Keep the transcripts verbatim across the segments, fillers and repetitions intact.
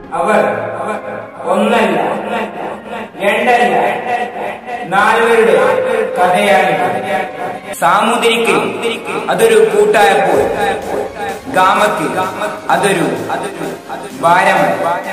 അവർ ഒന്നല്ല രണ്ടല്ല നാലുപേരുടെ കഥയാണ്. സാമൂതിരിക്ക് അതൊരു കൂട്ടായപ്പോൾ ഗാമക്ക് അതൊരു ഭാരമായി.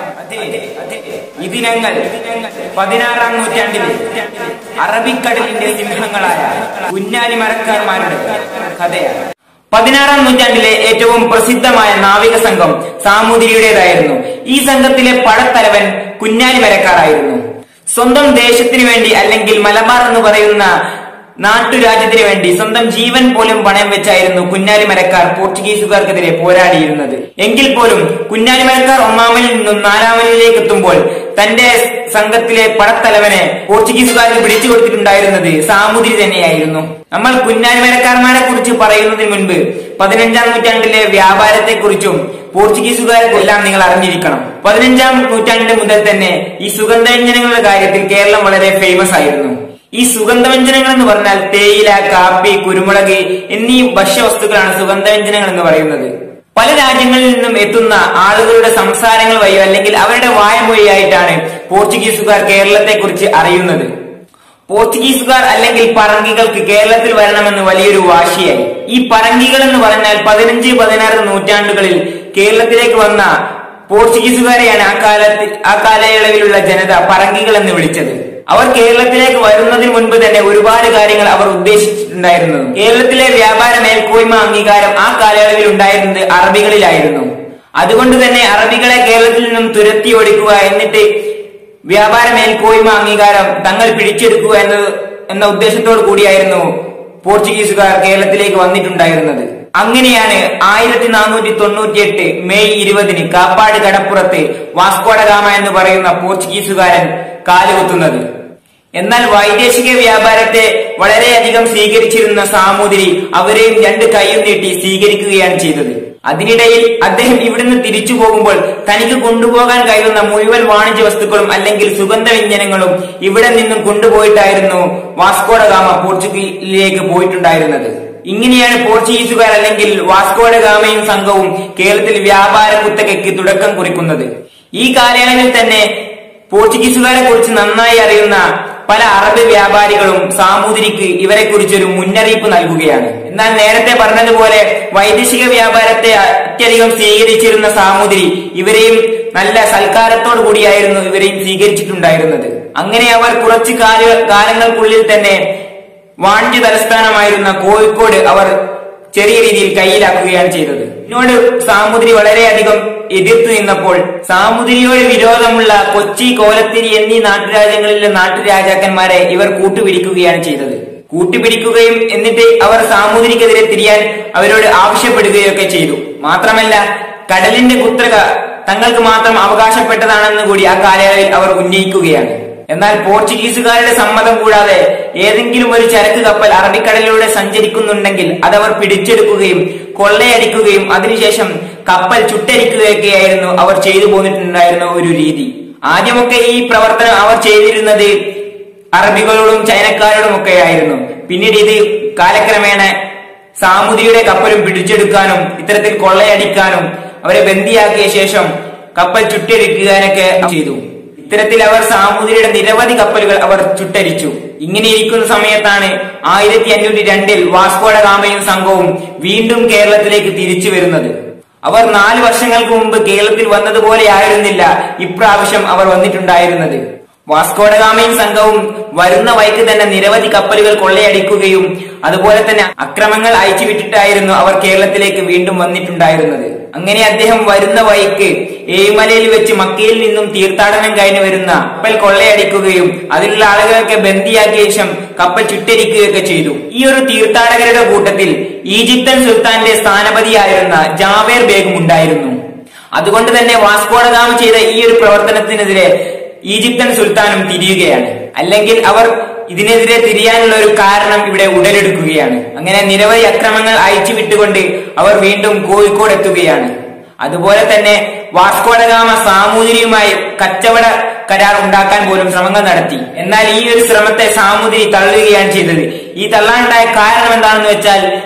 ഇതിനങ്ങൾ പതിനാറാം നൂറ്റാണ്ടിലെ അറബിക്കടലിന്റെ സിംഹങ്ങളായ കുഞ്ഞാലി മരക്കാർമാരുടെ കഥയാണ്. പതിനാറാം നൂറ്റാണ്ടിലെ ഏറ്റവും പ്രസിദ്ധമായ നാവിക സംഘം സാമൂതിരിയുടേതായിരുന്നു. ഈ സംഘത്തിലെ പടത്തലവൻ കുഞ്ഞാലി മരക്കാറായിരുന്നു. സ്വന്തം ദേശത്തിനു വേണ്ടി അല്ലെങ്കിൽ മലബാർ എന്ന് പറയുന്ന നാട്ടുരാജ്യത്തിന് വേണ്ടി സ്വന്തം ജീവൻ പോലും പണയം വെച്ചായിരുന്നു കുഞ്ഞാലി മരക്കാർ പോർച്ചുഗീസുകാർക്കെതിരെ പോരാടിയിരുന്നത്. എങ്കിൽ പോലും കുഞ്ഞാലി മരക്കാർ ഒന്നാമനിൽ നിന്നും നാലാമനിലേക്ക് എത്തുമ്പോൾ തന്റെ സംഘത്തിലെ പടത്തലവനെ പോർച്ചുഗീസുകാർക്ക് പിടിച്ചു കൊടുത്തിട്ടുണ്ടായിരുന്നത് സാമൂതിരി തന്നെയായിരുന്നു. നമ്മൾ കുഞ്ഞാലി മരക്കാർമാരെ കുറിച്ച് പറയുന്നതിന് മുൻപ് പതിനഞ്ചാം നൂറ്റാണ്ടിലെ വ്യാപാരത്തെ കുറിച്ചും പോർച്ചുഗീസുകാരെ എല്ലാം നിങ്ങൾ അറിഞ്ഞിരിക്കണം. പതിനഞ്ചാം നൂറ്റാണ്ട് മുതൽ തന്നെ ഈ സുഗന്ധവ്യഞ്ജനങ്ങളുടെ കാര്യത്തിൽ കേരളം വളരെ ഫേമസ് ആയിരുന്നു. ഈ സുഗന്ധവ്യഞ്ജനങ്ങൾ എന്ന് പറഞ്ഞാൽ തേയില, കാപ്പി, കുരുമുളക് എന്നീ ഭക്ഷ്യവസ്തുക്കളാണ് സുഗന്ധവ്യഞ്ജനങ്ങൾ എന്ന് പറയുന്നത്. പല രാജ്യങ്ങളിൽ നിന്നും എത്തുന്ന ആളുകളുടെ സംസാരങ്ങൾ വഴിയോ അല്ലെങ്കിൽ അവരുടെ വായമൊഴിയായിട്ടാണ് പോർച്ചുഗീസുകാർ കേരളത്തെ കുറിച്ച് അറിയുന്നത്. പോർച്ചുഗീസുകാർ അല്ലെങ്കിൽ പറങ്കികൾക്ക് കേരളത്തിൽ വരണമെന്ന് വലിയൊരു വാശിയായി. ഈ പറങ്കികൾ എന്ന് പറഞ്ഞാൽ പതിനഞ്ച് പതിനാറ് നൂറ്റാണ്ടുകളിൽ കേരളത്തിലേക്ക് വന്ന പോർച്ചുഗീസുകാരെയാണ് ആ കാലത്ത് ആ കാലയളവിലുള്ള ജനത പറങ്കികൾ എന്ന് വിളിച്ചത്. അവർ കേരളത്തിലേക്ക് വരുന്നതിന് മുൻപ് തന്നെ ഒരുപാട് കാര്യങ്ങൾ അവർ ഉദ്ദേശിച്ചിട്ടുണ്ടായിരുന്നു. കേരളത്തിലെ വ്യാപാര മേൽക്കോയ്മ അംഗീകാരം ആ കാലയളവിൽ ഉണ്ടായിരുന്നത് അറബികളിലായിരുന്നു. അതുകൊണ്ട് തന്നെ അറബികളെ കേരളത്തിൽ നിന്നും തുരത്തി ഓടിക്കുക, എന്നിട്ട് വ്യാപാര മേൽക്കോയ്മ അംഗീകാരം തങ്ങൾ പിടിച്ചെടുക്കുക എന്ന എന്ന ഉദ്ദേശത്തോടു കൂടിയായിരുന്നു പോർച്ചുഗീസുകാർ കേരളത്തിലേക്ക് വന്നിട്ടുണ്ടായിരുന്നത്. അങ്ങനെയാണ് ആയിരത്തി നാനൂറ്റി തൊണ്ണൂറ്റി എട്ട് മെയ് ഇരുപതിന് കാപ്പാട് കടപ്പുറത്ത് വാസ്കോഡ ഗാമ എന്ന് പറയുന്ന പോർച്ചുഗീസുകാരൻ കാലുകുത്തുന്നത്. എന്നാൽ വൈദേശിക വ്യാപാരത്തെ വളരെയധികം സ്വീകരിച്ചിരുന്ന സാമൂതിരി അവരെയും രണ്ട് കൈയും നീട്ടി സ്വീകരിക്കുകയാണ് ചെയ്തത്. അതിനിടയിൽ അദ്ദേഹം ഇവിടുന്ന് തിരിച്ചു പോകുമ്പോൾ തനിക്ക് കൊണ്ടുപോകാൻ കഴിയുന്ന മുഴുവൻ വാണിജ്യ വസ്തുക്കളും അല്ലെങ്കിൽ സുഗന്ധവ്യഞ്ജനങ്ങളും ഇവിടെ നിന്നും കൊണ്ടുപോയിട്ടായിരുന്നു വാസ്കോഡ ഗാമ പോർച്ചുഗലിലേക്ക് പോയിട്ടുണ്ടായിരുന്നത്. ഇങ്ങനെയാണ് പോർച്ചുഗീസുകാർ അല്ലെങ്കിൽ വാസ്കോഡ ഗാമയും സംഘവും കേരളത്തിൽ വ്യാപാര കുത്തകയ്ക്ക് തുടക്കം കുറിക്കുന്നത്. ഈ കാലയളവിൽ തന്നെ പോർച്ചുഗീസുകാരെ കുറിച്ച് നന്നായി അറിയുന്ന പല അറബ് വ്യാപാരികളും സാമൂതിരിക്ക് ഇവരെ കുറിച്ചൊരു മുന്നറിയിപ്പ് നൽകുകയാണ്. എന്നാൽ നേരത്തെ പറഞ്ഞതുപോലെ വൈദേശിക വ്യാപാരത്തെ അത്യധികം സ്വീകരിച്ചിരുന്ന സാമൂതിരി ഇവരെയും നല്ല സൽക്കാരത്തോടു കൂടിയായിരുന്നു ഇവരെയും സ്വീകരിച്ചിട്ടുണ്ടായിരുന്നത്. അങ്ങനെ അവർ കുറച്ചു കാല കാലങ്ങൾക്കുള്ളിൽ തന്നെ വാണിജ്യ തലസ്ഥാനമായിരുന്ന കോഴിക്കോട് അവർ ചെറിയ രീതിയിൽ കയ്യിലാക്കുകയാണ് ചെയ്തത്. ഇതിനോട് സാമൂതിരി വളരെയധികം എതിർത്തു നിന്നപ്പോൾ സാമൂതിരിയോട് വിരോധമുള്ള കൊച്ചി, കോലത്തിരി എന്നീ നാട്ടുരാജ്യങ്ങളിലെ നാട്ടുരാജാക്കന്മാരെ ഇവർ കൂട്ടുപിടിക്കുകയാണ് ചെയ്തത്. കൂട്ടുപിടിക്കുകയും എന്നിട്ട് അവർ സാമൂതിരിക്കെതിരെ തിരിയാൻ അവരോട് ആവശ്യപ്പെടുകയൊക്കെ ചെയ്തു. മാത്രമല്ല കടലിന്റെ കുത്തക തങ്ങൾക്ക് മാത്രം അവകാശപ്പെട്ടതാണെന്ന് കൂടി ആ കാലയളവിൽ അവർ ഉന്നയിക്കുകയാണ്. എന്നാൽ പോർച്ചുഗീസുകാരുടെ സമ്മതം കൂടാതെ ഏതെങ്കിലും ഒരു ചരക്ക് കപ്പൽ അറബിക്കടലിലൂടെ സഞ്ചരിക്കുന്നുണ്ടെങ്കിൽ അതവർ പിടിച്ചെടുക്കുകയും കൊള്ളയടിക്കുകയും അതിനുശേഷം കപ്പൽ ചുട്ടരിക്കുകയൊക്കെയായിരുന്നു അവർ ചെയ്തു പോന്നിട്ടുണ്ടായിരുന്ന ഒരു രീതി. ആദ്യമൊക്കെ ഈ പ്രവർത്തനം അവർ ചെയ്തിരുന്നത് അറബികളോടും ചൈനക്കാരോടും ഒക്കെ ആയിരുന്നു. പിന്നീട് ഇത് കാലക്രമേണ സാമൂതിരിയുടെ കപ്പലും പിടിച്ചെടുക്കാനും ഇത്തരത്തിൽ കൊള്ളയടിക്കാനും അവരെ ബന്ദിയാക്കിയ ശേഷം കപ്പൽ ചുട്ടരിക്കാനൊക്കെ ചെയ്തു. ഇത്തരത്തിൽ അവർ സാമൂതിരിയുടെ നിരവധി കപ്പലുകൾ അവർ ചുട്ടരിച്ചു. ഇങ്ങനെ ഇരിക്കുന്ന സമയത്താണ് ആയിരത്തി അഞ്ഞൂറ്റി രണ്ടിൽ വാസ്കോഡ ഗാമയും സംഘവും വീണ്ടും കേരളത്തിലേക്ക് തിരിച്ചു വരുന്നത്. അവർ നാല് വർഷങ്ങൾക്ക് മുമ്പ് കേരളത്തിൽ വന്നതുപോലെ ആയിരുന്നില്ല ഇപ്രാവശ്യം അവർ വന്നിട്ടുണ്ടായിരുന്നത്. വാസ്കോഡ ഗാമയും സംഘവും വരുന്ന വഴിക്ക് തന്നെ നിരവധി കപ്പലുകൾ കൊള്ളയടിക്കുകയും അതുപോലെ തന്നെ അക്രമങ്ങൾ അയച്ചുവിട്ടിട്ടായിരുന്നു അവർ കേരളത്തിലേക്ക് വീണ്ടും വന്നിട്ടുണ്ടായിരുന്നത്. അങ്ങനെ അദ്ദേഹം വരുന്ന വഴിക്ക് ഏഴിമലയിൽ വെച്ച് മക്കയിൽ നിന്നും തീർത്ഥാടനം കഴിഞ്ഞു വരുന്ന കപ്പൽ കൊള്ളയടിക്കുകയും അതിലുള്ള ആളുകളൊക്കെ ബന്ദിയാക്കിയ ശേഷം കപ്പൽ ചുട്ടരിക്കുകയൊക്കെ ചെയ്തു. ഈ ഒരു തീർത്ഥാടകരുടെ കൂട്ടത്തിൽ ഈജിപ്തൻ സുൽത്താന്റെ സ്ഥാനപതിയായിരുന്ന ജാവേർ ബേഗും ഉണ്ടായിരുന്നു. അതുകൊണ്ട് തന്നെ വാസ്കോഡ ഗാമ ചെയ്ത ഈ ഒരു പ്രവർത്തനത്തിനെതിരെ ഈജിപ്തൻ സുൽത്താനും തിരിയുകയാണ്. അല്ലെങ്കിൽ അവർ ഇതിനെതിരെ തിരിയാനുള്ള ഒരു കാരണം ഇവിടെ ഉടലെടുക്കുകയാണ്. അങ്ങനെ നിരവധി അക്രമങ്ങൾ അയച്ചു വിട്ടുകൊണ്ട് അവർ വീണ്ടും കോഴിക്കോട് എത്തുകയാണ്. അതുപോലെ തന്നെ വാസ്കോഡ ഗാമ സാമൂതിരിയുമായി കച്ചവട കരാർ ഉണ്ടാക്കാൻ പോലും ശ്രമങ്ങൾ നടത്തി. എന്നാൽ ഈ ഒരു ശ്രമത്തെ സാമൂതിരി തള്ളുകയാണ് ചെയ്തത്. ഈ തള്ളാനുണ്ടായ കാരണം എന്താണെന്ന് വെച്ചാൽ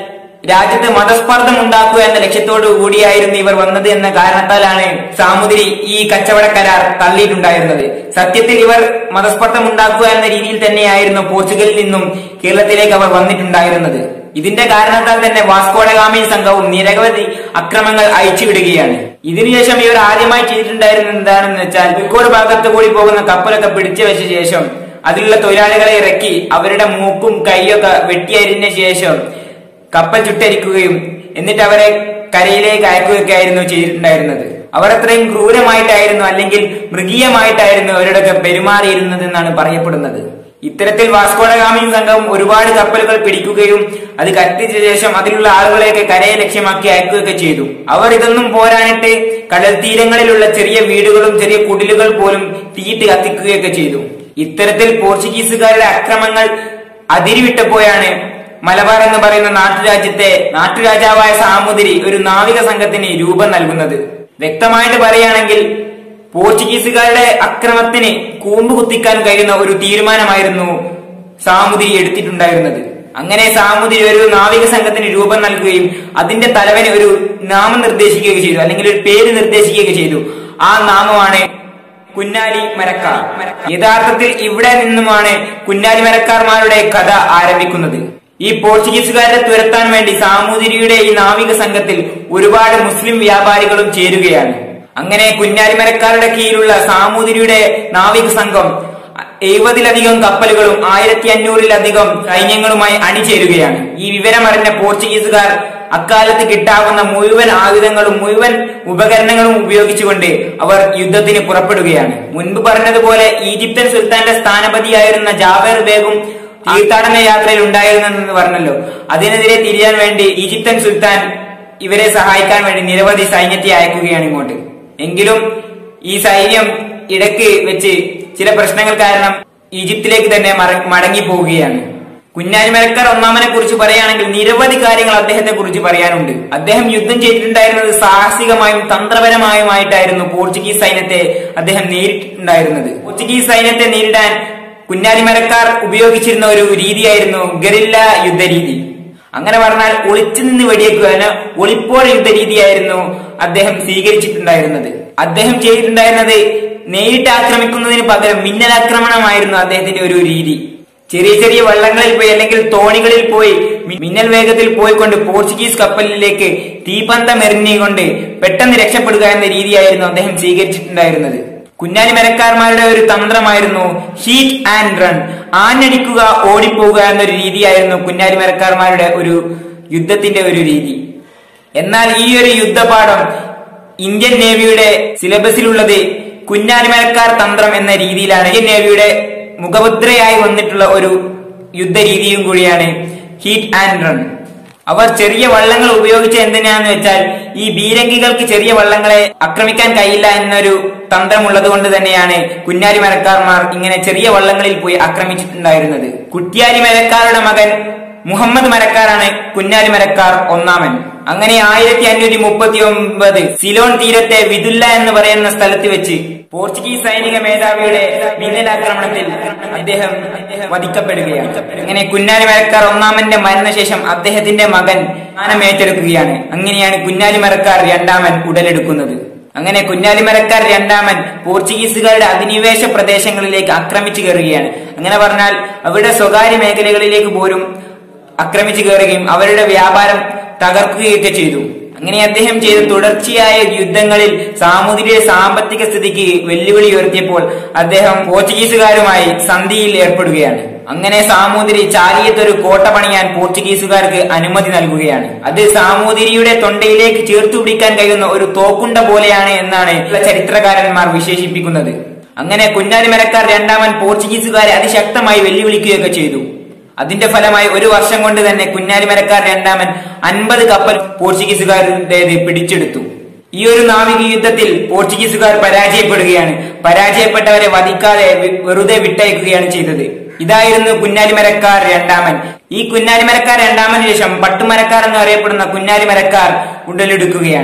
രാജ്യത്ത് മതസ്പർദ്ധം ഉണ്ടാക്കുക എന്ന ലക്ഷ്യത്തോടു കൂടിയായിരുന്നു ഇവർ വന്നത് എന്ന കാരണത്താലാണ് സാമൂതിരി ഈ കച്ചവട കരാർ തള്ളിയിട്ടുണ്ടായിരുന്നത്. സത്യത്തിൽ ഇവർ മതസ്പർദ്ധം ഉണ്ടാക്കുക എന്ന രീതിയിൽ തന്നെയായിരുന്നു പോർച്ചുഗലിൽ നിന്നും കേരളത്തിലേക്ക് അവർ വന്നിട്ടുണ്ടായിരുന്നത്. ഇതിന്റെ കാരണത്താൽ തന്നെ വാസ്കോഡഗാമി സംഘവും നിരവധി അക്രമങ്ങൾ അയച്ചുവിടുകയാണ്. ഇതിനുശേഷം ഇവർ ആദ്യമായി ചെയ്തിട്ടുണ്ടായിരുന്നത് എന്താണെന്ന് വെച്ചാൽ കോഴിക്കോട് ഭാഗത്ത് കൂടി പോകുന്ന കപ്പലൊക്കെ പിടിച്ചു വെച്ച ശേഷം അതിലുള്ള തൊഴിലാളികളെ ഇറക്കി അവരുടെ മൂക്കും കൈയൊക്കെ വെട്ടിയരിഞ്ഞ ശേഷം കപ്പൽ ചുട്ടരിക്കുകയും എന്നിട്ട് അവരെ കരയിലേക്ക് അയക്കുകയൊക്കെ ആയിരുന്നു ചെയ്തിട്ടുണ്ടായിരുന്നത്. അവർ അത്രയും ക്രൂരമായിട്ടായിരുന്നു അല്ലെങ്കിൽ മൃഗീയമായിട്ടായിരുന്നു അവരോടൊക്കെ പെരുമാറിയിരുന്നത് എന്നാണ് പറയപ്പെടുന്നത്. ഇത്തരത്തിൽ വാസ്കോഡഗാമി സംഘം ഒരുപാട് കപ്പലുകൾ പിടിക്കുകയും അത് കത്തിച്ച ശേഷം അതിലുള്ള ആളുകളെയൊക്കെ കരയെ ലക്ഷ്യമാക്കി അയക്കുകയൊക്കെ ചെയ്തു. അവർ ഇതൊന്നും പോരാനിട്ട് കടൽ തീരങ്ങളിലുള്ള ചെറിയ വീടുകളും ചെറിയ കുടിലുകൾ പോലും തീയിട്ട് കത്തിക്കുകയൊക്കെ ചെയ്തു. ഇത്തരത്തിൽ പോർച്ചുഗീസുകാരുടെ അക്രമങ്ങൾ അതിരിവിട്ടപ്പോഴാണ് മലബാർ എന്ന് പറയുന്ന നാട്ടുരാജ്യത്തെ നാട്ടുരാജാവായ സാമൂതിരി ഒരു നാവിക സംഘത്തിന് രൂപം നൽകുന്നത്. വ്യക്തമായിട്ട് പറയുകയാണെങ്കിൽ പോർച്ചുഗീസുകാരുടെ അക്രമത്തിന് കൂമ്പ് കുത്തിക്കാൻ കഴിയുന്ന ഒരു തീരുമാനമായിരുന്നു സാമൂതിരി എടുത്തിട്ടുണ്ടായിരുന്നത്. അങ്ങനെ സാമൂതിരി ഒരു നാവിക സംഘത്തിന് രൂപം നൽകുകയും അതിന്റെ തലവന് ഒരു നാമം നിർദ്ദേശിക്കുകയും ചെയ്തു, അല്ലെങ്കിൽ ഒരു പേര് നിർദ്ദേശിക്കുകയൊക്കെ ചെയ്തു. ആ നാമമാണ് കുഞ്ഞാലി മരക്കാർ. യഥാർത്ഥത്തിൽ ഇവിടെ നിന്നുമാണ് കുഞ്ഞാലി മരക്കാർമാരുടെ കഥ ആരംഭിക്കുന്നത്. ഈ പോർച്ചുഗീസുകാരെ തുരത്താൻ വേണ്ടി സാമൂതിരിയുടെ ഈ നാവിക സംഘത്തിൽ ഒരുപാട് മുസ്ലിം വ്യാപാരികളും ചേരുകയാണ്. അങ്ങനെ കുഞ്ഞാലിമരക്കാരുടെ കീഴിലുള്ള സാമൂതിരിയുടെ നാവിക സംഘം എഴുപതിലധികം കപ്പലുകളും ആയിരത്തി അഞ്ഞൂറിലധികം സൈന്യങ്ങളുമായി അണിചേരുകയാണ്. ഈ വിവരമറിഞ്ഞ പോർച്ചുഗീസുകാർ അക്കാലത്ത് കിട്ടാവുന്ന മുഴുവൻ ആയുധങ്ങളും മുഴുവൻ ഉപകരണങ്ങളും ഉപയോഗിച്ചുകൊണ്ട് അവർ യുദ്ധത്തിന് പുറപ്പെടുകയാണ്. മുൻപ് പറഞ്ഞതുപോലെ ഈജിപ്ഷ്യൻ സുൽത്താന്റെ സ്ഥാനപതിയായിരുന്ന ജാബർ ബേഗും തീർത്ഥാടന യാത്രയിൽ ഉണ്ടായിരുന്നെന്ന് പറഞ്ഞല്ലോ. അതിനെതിരെ തിരിയാൻ വേണ്ടി ഈജിപ്ഷ്യൻ സുൽത്താൻ ഇവരെ സഹായിക്കാൻ വേണ്ടി നിരവധി സൈന്യത്തെ അയക്കുകയാണ് ഇങ്ങോട്ട്. എങ്കിലും ഈ സൈന്യം ഇടയ്ക്ക് വെച്ച് ചില പ്രശ്നങ്ങൾ കാരണം ഈജിപ്തിലേക്ക് തന്നെ മടങ്ങി പോവുകയാണ്. കുഞ്ഞാലി മരക്കാർ ഒന്നാമനെ കുറിച്ച് പറയുകയാണെങ്കിൽ നിരവധി കാര്യങ്ങൾ അദ്ദേഹത്തെ കുറിച്ച് പറയാനുണ്ട്. അദ്ദേഹം യുദ്ധം ചെയ്തിട്ടുണ്ടായിരുന്നത് സാഹസികമായും തന്ത്രപരമായുമായിട്ടായിരുന്നു പോർച്ചുഗീസ് സൈന്യത്തെ അദ്ദേഹം നേരിട്ടിട്ടുണ്ടായിരുന്നത്. പോർച്ചുഗീസ് സൈന്യത്തെ നേരിടാൻ കുഞ്ഞാലി മരക്കാർ ഉപയോഗിച്ചിരുന്ന ഒരു രീതിയായിരുന്നു ഗറില്ല യുദ്ധരീതി. അങ്ങനെ പറഞ്ഞാൽ ഒളിച്ചു നിന്ന് വെടിയേക്കുക, ഒളിപ്പോഴ യുദ്ധരീതിയായിരുന്നു അദ്ദേഹം സ്വീകരിച്ചിട്ടുണ്ടായിരുന്നത്. അദ്ദേഹം ചെയ്തിട്ടുണ്ടായിരുന്നത് നേരിട്ട് ആക്രമിക്കുന്നതിന് പകരം മിന്നലാക്രമണമായിരുന്നു അദ്ദേഹത്തിന്റെ ഒരു രീതി. ചെറിയ ചെറിയ വള്ളങ്ങളിൽ പോയി അല്ലെങ്കിൽ തോണികളിൽ പോയി മിന്നൽ വേഗത്തിൽ പോയിക്കൊണ്ട് പോർച്ചുഗീസ് കപ്പലിലേക്ക് തീപന്തം എറിഞ്ഞുകൊണ്ട് പെട്ടെന്ന് രക്ഷപ്പെടുക എന്ന രീതിയായിരുന്നു അദ്ദേഹം സ്വീകരിച്ചിട്ടുണ്ടായിരുന്നത്. കുഞ്ഞാലി മരക്കാർമാരുടെ ഒരു തന്ത്രമായിരുന്നു ഹീറ്റ് ആൻഡ് റൺ, ആഞ്ഞടിക്കുക ഓടിപ്പോവുക എന്നൊരു രീതിയായിരുന്നു കുഞ്ഞാലി മരക്കാർമാരുടെ ഒരു യുദ്ധത്തിന്റെ ഒരു രീതി. എന്നാൽ ഈ ഒരു യുദ്ധപാഠം ഇന്ത്യൻ നേവിയുടെ സിലബസിലുള്ളത് കുഞ്ഞാലി മരക്കാർ തന്ത്രം എന്ന രീതിയിലാണ്. ഇന്ത്യൻ നേവിയുടെ മുഖമുദ്രയായി വന്നിട്ടുള്ള ഒരു യുദ്ധരീതിയും കൂടിയാണ് ഹീറ്റ് ആൻഡ് റൺ. അവർ ചെറിയ വള്ളങ്ങൾ ഉപയോഗിച്ച എന്തിനാന്ന് വെച്ചാൽ ഈ ബീരങ്കികൾക്ക് ചെറിയ വള്ളങ്ങളെ ആക്രമിക്കാൻ കഴിയില്ല എന്നൊരു തന്ത്രമുള്ളത് കൊണ്ട് തന്നെയാണ് കുഞ്ഞാലി മരക്കാർമാർ ഇങ്ങനെ ചെറിയ വള്ളങ്ങളിൽ പോയി ആക്രമിച്ചിട്ടുണ്ടായിരുന്നത്. കുറ്റ്യാലി മരക്കാരുടെ മകൻ മുഹമ്മദ് മരക്കാരാണ് കുഞ്ഞാലി മരക്കാർ ഒന്നാമൻ. അങ്ങനെ ആയിരത്തി അഞ്ഞൂറ്റി മുപ്പത്തി ഒമ്പത് സിലോൺ തീരത്തെ വിദുല്ല എന്ന് പറയുന്ന സ്ഥലത്ത് വെച്ച് പോർച്ചുഗീസ് സൈനിക മേധാവിയുടെ മിന്നലാക്രമണത്തിൽ അദ്ദേഹം വധിക്കപ്പെടുകയാണ്. അങ്ങനെ കുഞ്ഞാലി മരക്കാർ ഒന്നാമന്റെ മരണശേഷം അദ്ദേഹത്തിന്റെ മകൻ സ്ഥാനം ഏറ്റെടുക്കുകയാണ്. അങ്ങനെയാണ് കുഞ്ഞാലി മരക്കാർ രണ്ടാമൻ ഉടലെടുക്കുന്നത്. അങ്ങനെ കുഞ്ഞാലി മരക്കാർ രണ്ടാമൻ പോർച്ചുഗീസുകാരുടെ അധിനിവേശ പ്രദേശങ്ങളിലേക്ക് ആക്രമിച്ചു കയറുകയാണ്. അങ്ങനെ പറഞ്ഞാൽ അവരുടെ സ്വകാര്യ മേഖലകളിലേക്ക് പോലും ആക്രമിച്ചു കയറുകയും അവരുടെ വ്യാപാരം തകർക്കുകയൊക്കെ ചെയ്തു. അങ്ങനെ അദ്ദേഹം ചെയ്ത തുടർച്ചയായ യുദ്ധങ്ങളിൽ സാമൂതിരിയുടെ സാമ്പത്തിക സ്ഥിതിക്ക് വെല്ലുവിളി ഉയർത്തിയപ്പോൾ അദ്ദേഹം പോർച്ചുഗീസുകാരുമായി സന്ധിയിൽ ഏർപ്പെടുകയാണ്. അങ്ങനെ സാമൂതിരി ചാലിയത്ത് ഒരു കോട്ട പണിയാൻ പോർച്ചുഗീസുകാർക്ക് അനുമതി നൽകുകയാണ്. അത് സാമൂതിരിയുടെ തൊണ്ടയിലേക്ക് ചേർത്തു പിടിക്കാൻ കഴിയുന്ന ഒരു തോക്കുണ്ട പോലെയാണ് എന്നാണ് ചരിത്രകാരന്മാർ വിശേഷിപ്പിക്കുന്നത്. അങ്ങനെ കുഞ്ഞാലി മരക്കാർ രണ്ടാമൻ പോർച്ചുഗീസുകാരെ അതിശക്തമായി വെല്ലുവിളിക്കുകയൊക്കെ ചെയ്തു. അതിന്റെ ഫലമായി ഒരു വർഷം കൊണ്ട് തന്നെ കുഞ്ഞാലി മരക്കാർ രണ്ടാമൻ അൻപത് കപ്പൽ പോർച്ചുഗീസുകാരുടേത് പിടിച്ചെടുത്തു. ഈ ഒരു നാവിക യുദ്ധത്തിൽ പോർച്ചുഗീസുകാർ പരാജയപ്പെടുകയാണ്. പരാജയപ്പെട്ടവരെ വധിക്കാതെ വെറുതെ വിട്ടയക്കുകയാണ് ചെയ്തത്. ഇതായിരുന്നു കുഞ്ഞാലി മരക്കാർ രണ്ടാമൻ. ഈ കുഞ്ഞാലി മരക്കാർ രണ്ടാമന് ശേഷം പട്ടുമരക്കാർ എന്ന് അറിയപ്പെടുന്ന കുഞ്ഞാലി മരക്കാർ ഉടലെടുക്കുകയാണ്.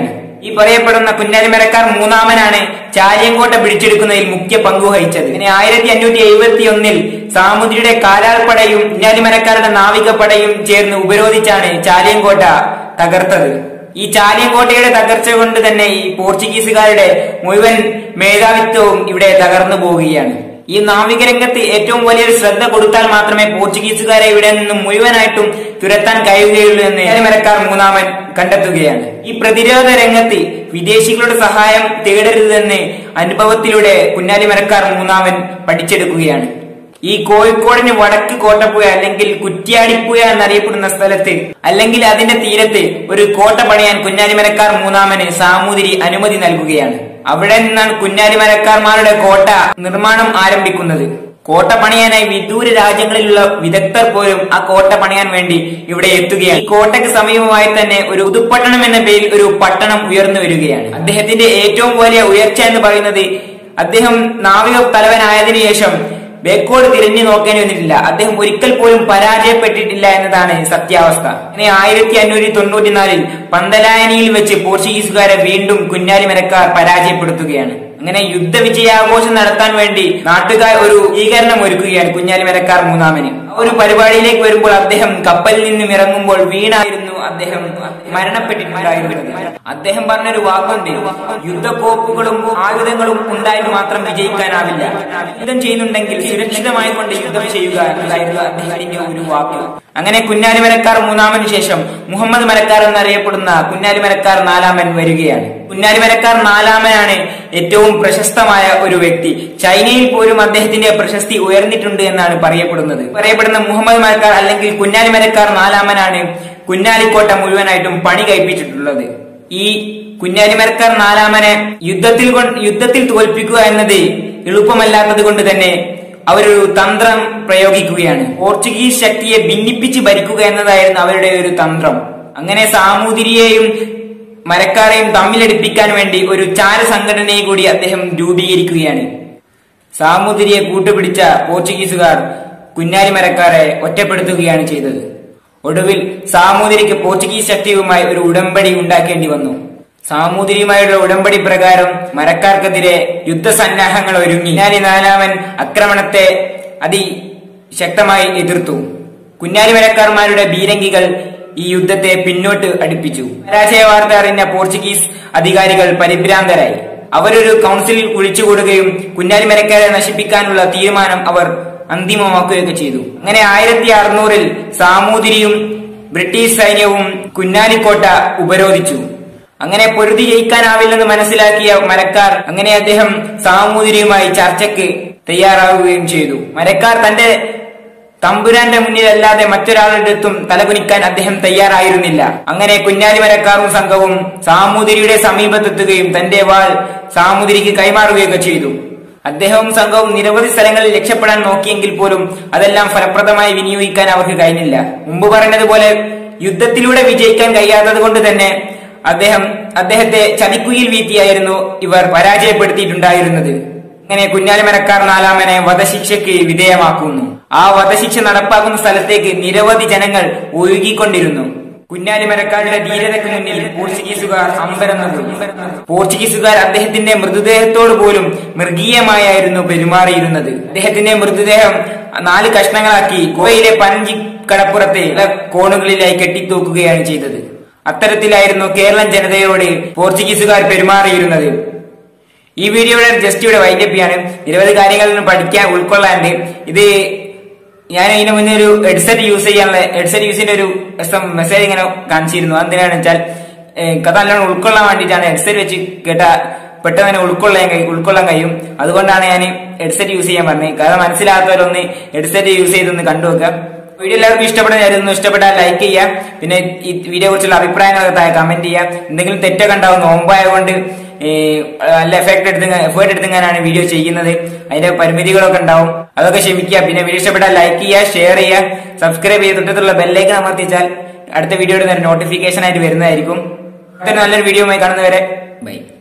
ഈ പറയപ്പെടുന്ന കുഞ്ഞാലിമരക്കാർ മൂന്നാമനാണ് ചാലിയങ്കോട്ട പിടിച്ചെടുക്കുന്നതിൽ മുഖ്യ പങ്കു വഹിച്ചത്. ഇങ്ങനെ ആയിരത്തി അഞ്ഞൂറ്റി എഴുപത്തി ഒന്നിൽ സാമൂതിരിയുടെ കാലാൾപ്പടയും കുഞ്ഞാലിമരക്കാരുടെ നാവികപ്പടയും ചേർന്ന് ഉപരോധിച്ചാണ് ചാലിയങ്കോട്ട തകർത്തത്. ഈ ചാലിയങ്കോട്ടയുടെ തകർച്ച കൊണ്ട് തന്നെ ഈ പോർച്ചുഗീസുകാരുടെ മുഴുവൻ മേധാവിത്വവും ഇവിടെ തകർന്നു പോവുകയാണ്. ഈ നാവിക രംഗത്ത് ഏറ്റവും വലിയൊരു ശ്രദ്ധ കൊടുത്താൽ മാത്രമേ പോർച്ചുഗീസുകാരെ ഇവിടെ നിന്നും മുഴുവനായിട്ടും തുരത്താൻ കഴിയുകയുള്ളൂ എന്ന് കുഞ്ഞാലിമരക്കാർ മൂന്നാമൻ കണ്ടെത്തുകയാണ്. ഈ പ്രതിരോധ രംഗത്ത് വിദേശികളുടെ സഹായം തേടരുതെന്ന് അനുഭവത്തിലൂടെ കുഞ്ഞാലിമരക്കാർ മൂന്നാമൻ പഠിച്ചെടുക്കുകയാണ്. ഈ കോഴിക്കോടിന് വടക്ക് കോട്ടപ്പുഴ അല്ലെങ്കിൽ കുറ്റ്യാടിപ്പുഴ എന്നറിയപ്പെടുന്ന സ്ഥലത്ത് അല്ലെങ്കിൽ അതിന്റെ തീരത്ത് ഒരു കോട്ട പണിയാൻ കുഞ്ഞാലിമരക്കാർ മൂന്നാമന് സാമൂതിരി അനുമതി നൽകുകയാണ്. അവിടെ നിന്നാണ് കുഞ്ഞാലിമരക്കാർമാരുടെ കോട്ട നിർമ്മാണം ആരംഭിക്കുന്നത്. കോട്ട പണിയാനായി വിദൂര രാജ്യങ്ങളിലുള്ള വിദഗ്ധർ പോലും ആ കോട്ട പണിയാൻ വേണ്ടി ഇവിടെ എത്തുകയാണ്. ഈ കോട്ടയ്ക്ക് സമീപമായി തന്നെ ഒരു പുതുപ്പട്ടണം എന്ന പേരിൽ ഒരു പട്ടണം ഉയർന്നു വരികയാണ്. അദ്ദേഹത്തിന്റെ ഏറ്റവും വലിയ ഉയർച്ച എന്ന് പറയുന്നത് അദ്ദേഹം നാവിക തലവനായതിനു ശേഷം ബേക്കോട് തിരിഞ്ഞു നോക്കേണ്ടി വന്നിട്ടില്ല. അദ്ദേഹം ഒരിക്കൽ പോലും പരാജയപ്പെട്ടിട്ടില്ല എന്നതാണ് സത്യാവസ്ഥ. ഇനി ആയിരത്തി അഞ്ഞൂറ്റി തൊണ്ണൂറ്റിനാലിൽ പന്തലായനിയിൽ വെച്ച് പോർച്ചുഗീസുകാരെ വീണ്ടും കുഞ്ഞാലിമരക്കാർ പരാജയപ്പെടുത്തുകയാണ്. അങ്ങനെ യുദ്ധവിജയാഘോഷം നടത്താൻ വേണ്ടി നാട്ടുകാർ ഒരു സ്വീകരണം ഒരുക്കുകയാണ് കുഞ്ഞാലിമരക്കാർ മൂന്നാമന്. ഒരു പരിപാടിയിലേക്ക് വരുമ്പോൾ അദ്ദേഹം കപ്പലിൽ നിന്നും ഇറങ്ങുമ്പോൾ വീണായിരുന്നു അദ്ദേഹം മരണപ്പെട്ടിട്ടുണ്ടായിരുന്നത്. അദ്ദേഹം പറഞ്ഞൊരു വാക്കുണ്ട്, യുദ്ധക്കോപ്പുകളും ആയുധങ്ങളും ഉണ്ടായിട്ട് മാത്രം വിജയിക്കാനാവില്ല, യുദ്ധം ചെയ്യുന്നുണ്ടെങ്കിൽ സുരക്ഷിതമായി കൊണ്ട് യുദ്ധം ചെയ്യുക എന്നതായിരുന്നു അദ്ദേഹത്തിന്റെ ഒരു വാക്ക്. അങ്ങനെ കുഞ്ഞാലിമരക്കാർ മൂന്നാമന് ശേഷം മുഹമ്മദ് മരക്കാർ എന്നറിയപ്പെടുന്ന കുഞ്ഞാലിമരക്കാർ നാലാമൻ വരികയാണ്. കുഞ്ഞാലിമരക്കാർ നാലാമനാണ് ഏറ്റവും പ്രശസ്തമായ ഒരു വ്യക്തി. ചൈനയിൽ പോലും അദ്ദേഹത്തിന്റെ പ്രശസ്തി ഉയർന്നിട്ടുണ്ട് എന്നാണ് പറയപ്പെടുന്നത്. പറയപ്പെടുന്ന മുഹമ്മദ് മരക്കാർ അല്ലെങ്കിൽ കുഞ്ഞാലിമരക്കാർ നാലാമനാണ് കുഞ്ഞാലിക്കോട്ട മുഴുവനായിട്ടും പണി കഴിപ്പിച്ചിട്ടുള്ളത്. ഈ കുഞ്ഞാലിമരക്കാർ നാലാമനെ യുദ്ധത്തിൽ യുദ്ധത്തിൽ തോൽപ്പിക്കുക എന്നത് എളുപ്പമല്ലാത്തത് കൊണ്ട് തന്നെ അവരൊരു തന്ത്രം പ്രയോഗിക്കുകയാണ്. പോർച്ചുഗീസ് ശക്തിയെ ഭിന്നിപ്പിച്ച് ഭരിക്കുക എന്നതായിരുന്നു അവരുടെ ഒരു തന്ത്രം. അങ്ങനെ സാമൂതിരിയെയും മരക്കാരെയും തമ്മിലടിപ്പിക്കാൻ വേണ്ടി ഒരു ചാര സംഘടനയെ കൂടി അദ്ദേഹം രൂപീകരിക്കുകയാണ്. സാമൂതിരിയെ കൂട്ടുപിടിച്ച പോർച്ചുഗീസുകാർ കുഞ്ഞാലിമരക്കാരെ ഒറ്റപ്പെടുത്തുകയാണ് ചെയ്തത്. ഒടുവിൽ സാമൂതിരിക്ക് പോർച്ചുഗീസ് ശക്തിയുമായി ഒരു ഉടമ്പടി ഉണ്ടാക്കേണ്ടി വന്നു. സാമൂതിരിയുമായുള്ള ഉടമ്പടി പ്രകാരം മരക്കാർക്കെതിരെ യുദ്ധസന്നാഹങ്ങൾ ഒരുങ്ങി. കുഞ്ഞാലി നാലാമൻ ആക്രമണത്തെ അതിശക്തമായി എതിർത്തു. കുഞ്ഞാലിമരക്കാർമാരുടെ ബീരങ്കികൾ ഈ യുദ്ധത്തെ പിന്നോട്ട് അടുപ്പിച്ചു. പരാജയ വാർത്ത അറിഞ്ഞ പോർച്ചുഗീസ് അധികാരികൾ പരിഭ്രാന്തരായി. അവരൊരു കൗൺസിലിൽ കുഴിച്ചുകൂടുകയും കുഞ്ഞാലിമരക്കാരെ നശിപ്പിക്കാനുള്ള തീരുമാനം അവർ അന്തിമമാക്കുകയൊക്കെ ചെയ്തു. അങ്ങനെ ആയിരത്തി അറുന്നൂറിൽ സാമൂതിരിയും ബ്രിട്ടീഷ് സൈന്യവും കുഞ്ഞാലിക്കോട്ട ഉപരോധിച്ചു. അങ്ങനെ പൊരുതി ജയിക്കാനാവില്ലെന്ന് മനസ്സിലാക്കിയ മരക്കാർ അങ്ങനെ അദ്ദേഹം സാമൂതിരിയുമായി ചർച്ചയ്ക്ക് തയ്യാറാവുകയും ചെയ്തു. മരക്കാർ തന്റെ തമ്പുരാന്റെ മുന്നിലല്ലാതെ മറ്റൊരാളുടെ അടുത്തും തലകുനിക്കാൻ അദ്ദേഹം തയ്യാറായിരുന്നില്ല. അങ്ങനെ കുഞ്ഞാലിമരക്കാരും സംഘവും സാമൂതിരിയുടെ സമീപത്തെത്തുകയും തന്റെ വാൾ സാമൂതിരിക്ക് കൈമാറുകയൊക്കെ ചെയ്തു. അദ്ദേഹവും സംഘവും നിരവധി സ്ഥലങ്ങളിൽ രക്ഷപ്പെടാൻ നോക്കിയെങ്കിൽ പോലും അതെല്ലാം ഫലപ്രദമായി വിനിയോഗിക്കാൻ അവർക്ക് കഴിഞ്ഞില്ല. മുമ്പ് പറഞ്ഞതുപോലെ യുദ്ധത്തിലൂടെ വിജയിക്കാൻ കഴിയാത്തത് കൊണ്ട് തന്നെ അദ്ദേഹം അദ്ദേഹത്തെ ചതിക്കുയിൽ വീഴ്ത്തിയായിരുന്നു ഇവർ പരാജയപ്പെടുത്തിയിട്ടുണ്ടായിരുന്നത്. അങ്ങനെ കുഞ്ഞാലിമരക്കാർ നാലാമനെ വധശിക്ഷയ്ക്ക് വിധേയമാക്കുന്നു. ആ വധശിക്ഷ നടപ്പാക്കുന്ന സ്ഥലത്തേക്ക് നിരവധി ജനങ്ങൾ ഒഴുകിക്കൊണ്ടിരുന്നു. കുഞ്ഞാലിമരക്കാരുടെ ധീരതയ്ക്ക് മുന്നിൽ പോർച്ചുഗീസുകാർ അമ്പരന്നുപോയി. പോർച്ചുഗീസുകാർ അദ്ദേഹത്തിന്റെ മൃതദേഹത്തോട് പോലും മൃഗീയമായിരുന്നു പെരുമാറിയിരുന്നത്. അദ്ദേഹത്തിന്റെ മൃതദേഹം നാല് കഷ്ണങ്ങളാക്കി ഗോവയിലെ പനഞ്ചി കടപ്പുറത്തെ കോണുകളിലായി കെട്ടിത്തൂക്കുകയാണ് ചെയ്തത്. അത്തരത്തിലായിരുന്നു കേരളം ജനതയോട് പോർച്ചുഗീസുകാർ പെരുമാറിയിരുന്നത്. ഈ വീഡിയോയുടെ ജസ്റ്റ് ഇവിടെ വൈൻഡപ്പ് ചെയ്യാണ്. നിരവധി കാര്യങ്ങളിൽ പഠിക്കാൻ ഉൾക്കൊള്ളാണ്ട് ഇത് ഞാൻ ഇതിന് മുന്നേ ഒരു ഹെഡ്സെറ്റ് യൂസ് ചെയ്യാനുള്ള ഹെഡ്സെറ്റ് യൂസിന്റെ ഒരു മെസ്സേജ് ഇങ്ങനെ കാണിച്ചിരുന്നു. അതെന്തിനാണെന്ന് വെച്ചാൽ കഥ നല്ലോണം ഉൾക്കൊള്ളാൻ വേണ്ടിയിട്ടാണ്. ഹെഡ്സെറ്റ് വെച്ച് കേട്ട പെട്ടെന്ന് തന്നെ ഉൾക്കൊള്ളാൻ കഴിയും ഉൾക്കൊള്ളാൻ കഴിയും അതുകൊണ്ടാണ് ഞാൻ ഹെഡ്സെറ്റ് യൂസ് ചെയ്യാൻ പറഞ്ഞത്. കഥ മനസ്സിലാകാത്തവരൊന്ന് ഹെഡ്സെറ്റ് യൂസ് ചെയ്തൊന്ന് കണ്ടുവെക്കുക. വീഡിയോ എല്ലാവർക്കും ഇഷ്ടപ്പെടുന്നതായിരുന്നു. ഇഷ്ടപ്പെട്ടാൽ ലൈക്ക് ചെയ്യാം. പിന്നെ ഈ വീഡിയോ കുറിച്ചുള്ള അഭിപ്രായങ്ങളൊക്കെ താഴെ കമന്റ് ചെയ്യാം. എന്തെങ്കിലും തെറ്റൊക്കെ ഉണ്ടാവും, നോമ്പായതുകൊണ്ട് നല്ല എഫക്ട് എടുത്ത് എഫേർട്ട് എടുത്തെങ്ങാനാണ് വീഡിയോ ചെയ്യുന്നത്. അതിന്റെ പരിമിതികളൊക്കെ ഉണ്ടാവും, അതൊക്കെ ക്ഷമിക്കുക. പിന്നെ വീഡിയോ ഇഷ്ടപ്പെട്ടാൽ ലൈക്ക് ചെയ്യുക, ഷെയർ ചെയ്യുക, സബ്സ്ക്രൈബ് ചെയ്ത് തൊട്ടത്തുള്ള ബെല്ലേക്ക് അമർത്തിച്ചാൽ അടുത്ത വീഡിയോയുടെ നോട്ടിഫിക്കേഷൻ ആയിട്ട് വരുന്നതായിരിക്കും. നല്ലൊരു വീഡിയോ ആയി കാണുന്നവരെ ബൈ.